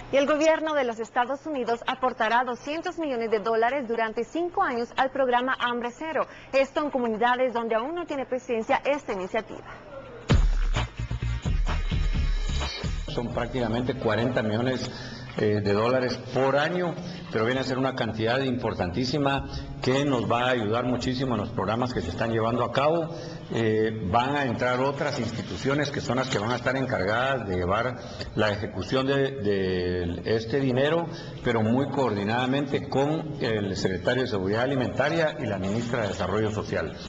Y el gobierno de los Estados Unidos aportará $200 millones durante 5 años al programa Hambre Cero. Esto en comunidades donde aún no tiene presencia esta iniciativa. Son prácticamente 40 millones de dólares por año, pero viene a ser una cantidad importantísima que nos va a ayudar muchísimo en los programas que se están llevando a cabo. Van a entrar otras instituciones que son las que van a estar encargadas de llevar la ejecución de este dinero, pero muy coordinadamente con el secretario de Seguridad Alimentaria y la ministra de Desarrollo Social.